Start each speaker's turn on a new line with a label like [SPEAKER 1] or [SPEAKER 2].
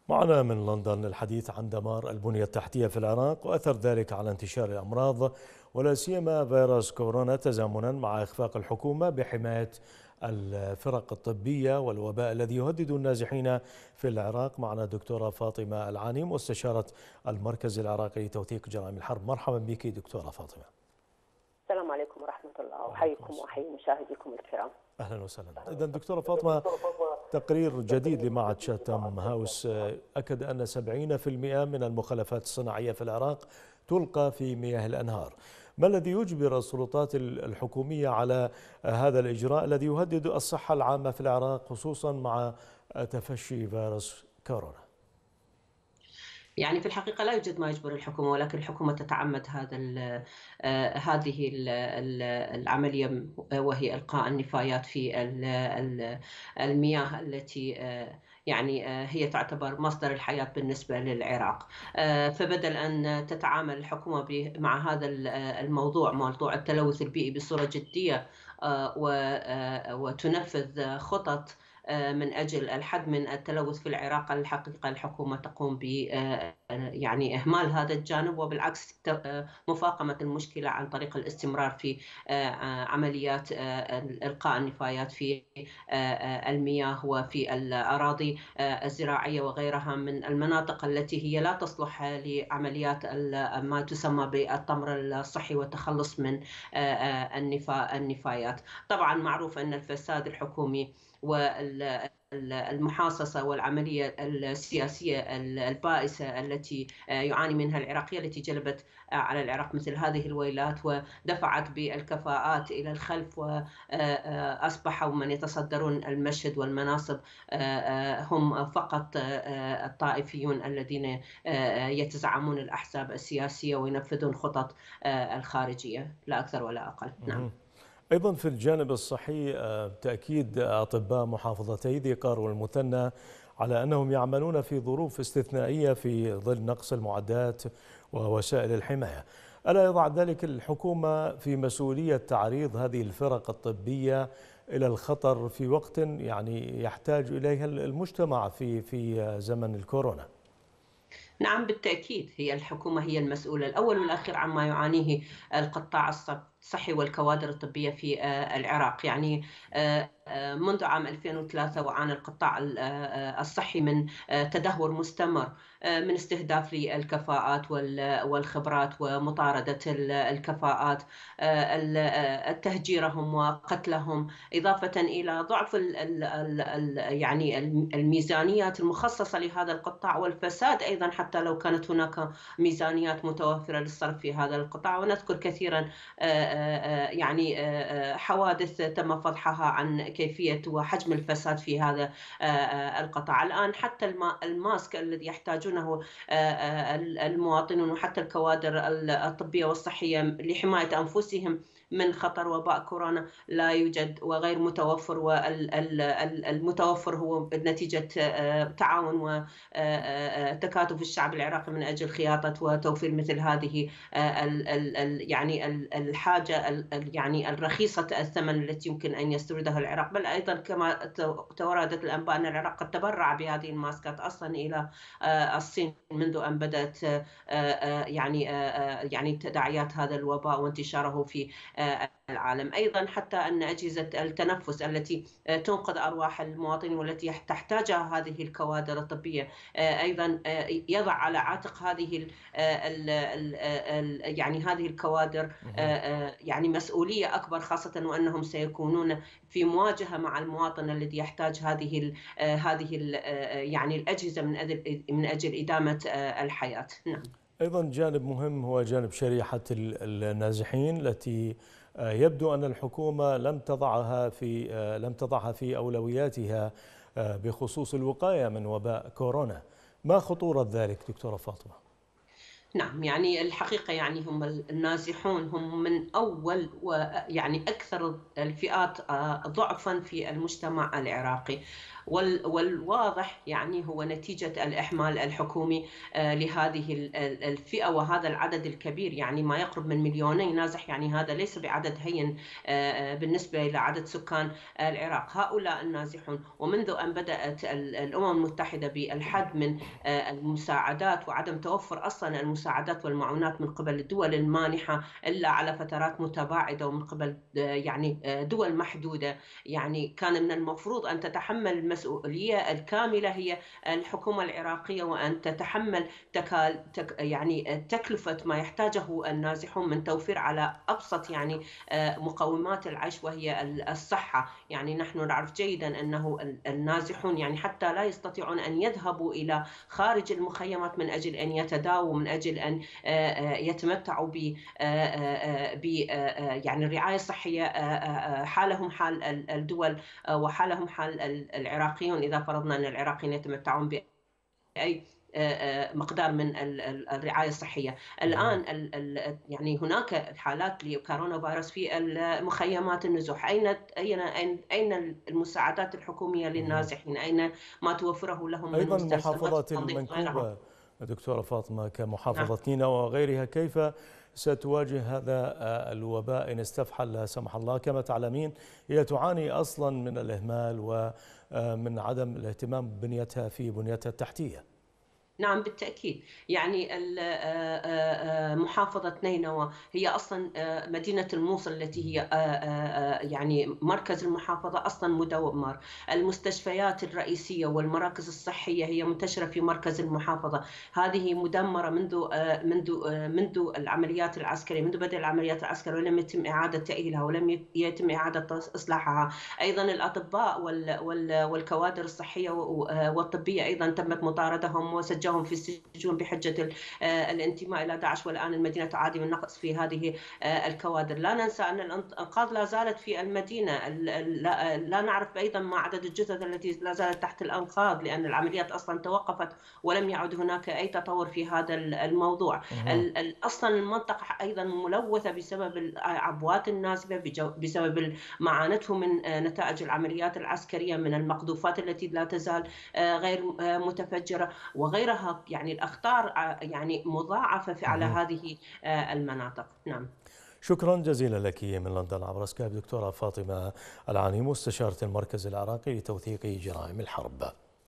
[SPEAKER 1] معنا من لندن الحديث عن دمار البنية التحتية في العراق وأثر ذلك على انتشار الأمراض ولا سيما فيروس كورونا، تزامنا مع إخفاق الحكومة بحماية الفرق الطبية والوباء الذي يهدد النازحين في العراق. معنا دكتورة فاطمة العاني، مستشارة المركز العراقي لتوثيق جرائم الحرب. مرحبا بك دكتورة فاطمة.
[SPEAKER 2] السلام عليكم ورحمة الله، أحييكم وأحيي مشاهديكم الكرام.
[SPEAKER 1] أهلا وسهلا. إذا دكتورة فاطمة، تقرير جديد لمعهد شاتام هاوس أكد أن 70% من المخلفات الصناعية في العراق تلقى في مياه الأنهار. ما الذي يجبر السلطات الحكومية على هذا الإجراء الذي يهدد الصحة العامة في العراق، خصوصا مع تفشي فيروس كورونا؟
[SPEAKER 3] يعني في الحقيقة لا يوجد ما يجبر الحكومة، ولكن الحكومة تتعمد هذه العملية، وهي إلقاء النفايات في المياه التي يعني هي تعتبر مصدر الحياة بالنسبة للعراق. فبدل أن تتعامل الحكومة مع هذا الموضوع، موضوع التلوث البيئي، بصورة جدية وتنفذ خطط من أجل الحد من التلوث في العراق، الحقيقة الحكومة تقوم ب يعني إهمال هذا الجانب، وبالعكس مفاقمة المشكلة عن طريق الاستمرار في عمليات إلقاء النفايات في المياه وفي الأراضي الزراعية وغيرها من المناطق التي هي لا تصلح لعمليات ما تسمى بالتمر الصحي والتخلص من النفايات. طبعا معروف أن الفساد الحكومي والمحاصصة والعملية السياسية البائسة التي يعاني منها العراق، التي جلبت على العراق مثل هذه الويلات ودفعت بالكفاءات إلى الخلف، وأصبحوا من يتصدرون المشهد والمناصب هم فقط الطائفيون الذين يتزعمون الأحزاب السياسية وينفذون خطط الخارجية، لا أكثر ولا أقل. نعم.
[SPEAKER 1] أيضا في الجانب الصحي، تأكيد أطباء محافظتي ذي قار والمثنى على أنهم يعملون في ظروف استثنائية في ظل نقص المعدات ووسائل الحماية. ألا يضع ذلك الحكومة في مسؤولية تعريض هذه الفرق الطبية إلى الخطر في وقت يعني يحتاج إليها المجتمع في زمن الكورونا؟
[SPEAKER 3] نعم بالتأكيد، هي الحكومة هي المسؤولة الأول والأخير عما يعانيه القطاع الصحي والكوادر الطبية في العراق. يعني منذ عام 2003 وعانى القطاع الصحي من تدهور مستمر، من استهداف للكفاءات والخبرات ومطاردة الكفاءات، تهجيرهم وقتلهم، إضافة إلى ضعف يعني الميزانيات المخصصة لهذا القطاع، والفساد أيضا حتى لو كانت هناك ميزانيات متوفرة للصرف في هذا القطاع. ونذكر كثيرا يعني حوادث تم فضحها عن كيفية وحجم الفساد في هذا القطاع. الآن حتى الماسك الذي يحتاجونه المواطنون وحتى الكوادر الطبية والصحية لحماية أنفسهم من خطر وباء كورونا لا يوجد وغير متوفر، والمتوفر هو نتيجة تعاون وتكاتف الشعب العراقي من أجل خياطة وتوفير مثل هذه يعني الحاجة يعني الرخيصة الثمن التي يمكن أن يستوردها العراق. بل أيضا كما توردت الأنباء أن العراق قد تبرع بهذه الماسكات أصلا إلى الصين منذ أن بدأت يعني تداعيات هذا الوباء وانتشاره في العالم. أيضا حتى أن أجهزة التنفس التي تنقذ أرواح المواطنين والتي تحتاجها هذه الكوادر الطبية أيضا يضع على عاتق هذه يعني هذه الكوادر يعني مسؤولية أكبر، خاصة وأنهم سيكونون في مواجهة مع المواطن الذي يحتاج هذه يعني الأجهزة من أجل إدامة الحياة. نعم.
[SPEAKER 1] أيضا جانب مهم هو جانب شريحة النازحين التي يبدو أن الحكومة لم تضعها في أولوياتها بخصوص الوقاية من وباء كورونا. ما خطورة ذلك دكتورة فاطمة؟
[SPEAKER 3] نعم، يعني الحقيقة يعني هم النازحون هم من أول ويعني أكثر الفئات ضعفا في المجتمع العراقي، والواضح يعني هو نتيجة الإحمال الحكومي لهذه الفئة وهذا العدد الكبير، يعني ما يقرب من 2 مليون نازح، يعني هذا ليس بعدد هين بالنسبة إلى عدد سكان العراق. هؤلاء النازحون، ومنذ أن بدأت الأمم المتحدة بالحد من المساعدات وعدم توفر أصلا المساعدات والمعونات من قبل الدول المانحة إلا على فترات متباعدة ومن قبل يعني دول محدودة، يعني كان من المفروض أن تتحمل المسؤولية الكاملة هي الحكومة العراقية، وأن تتحمل يعني تكلفة ما يحتاجه النازحون من توفير على أبسط يعني مقومات العيش وهي الصحة. يعني نحن نعرف جيدا أنه النازحون يعني حتى لا يستطيعون أن يذهبوا إلى خارج المخيمات من أجل أن يتداووا، من أجل أن يتمتعوا ب يعني الرعاية الصحية. حالهم حال الدول وحالهم حال العراقيون، إذا فرضنا أن العراقيين يتمتعون بأي مقدار من الرعاية الصحية. الآن يعني هناك حالات لكورونا فيروس في المخيمات النزوح. أين المساعدات الحكومية للنازحين؟ أين ما توفره لهم من
[SPEAKER 1] أيضا
[SPEAKER 3] مستلزمات
[SPEAKER 1] المحافظات
[SPEAKER 3] التنظيف وغيرها؟
[SPEAKER 1] المنكوبة دكتورة فاطمة كمحافظة
[SPEAKER 3] نعم.
[SPEAKER 1] نينوى وغيرها، كيف ستواجه هذا الوباء إن استفحل لا سمح الله؟ كما تعلمين هي تعاني أصلا من الإهمال ومن عدم الاهتمام ببنيتها في بنيتها التحتية.
[SPEAKER 3] نعم بالتأكيد. يعني محافظة نينوى هي أصلا مدينة الموصل التي هي يعني مركز المحافظة أصلا مدمر. المستشفيات الرئيسية والمراكز الصحية هي منتشرة في مركز المحافظة، هذه مدمرة منذ العمليات العسكرية، منذ بدء العمليات العسكرية، ولم يتم إعادة تأهيلها ولم يتم إعادة إصلاحها. أيضا الأطباء والكوادر الصحية والطبية أيضا تمت مطاردهم وسجلهم في السجون بحجة الانتماء إلى داعش، والآن المدينة تعاني من نقص في هذه الكوادر. لا ننسى أن الأنقاض لا زالت في المدينة، لا نعرف أيضا ما عدد الجثث التي لا زالت تحت الأنقاض، لأن العمليات أصلا توقفت ولم يعد هناك أي تطور في هذا الموضوع. أصلا المنطقة أيضا ملوثة بسبب العبوات النازفة، بسبب معاناته من نتائج العمليات العسكرية، من المقذوفات التي لا تزال غير متفجرة وغيرها. يعني الأخطار يعني مضاعفة على هذه المناطق. نعم.
[SPEAKER 1] شكرا جزيلا لك من لندن عبر سكايب دكتورة فاطمة العاني، مستشارة المركز العراقي لتوثيق جرائم الحرب.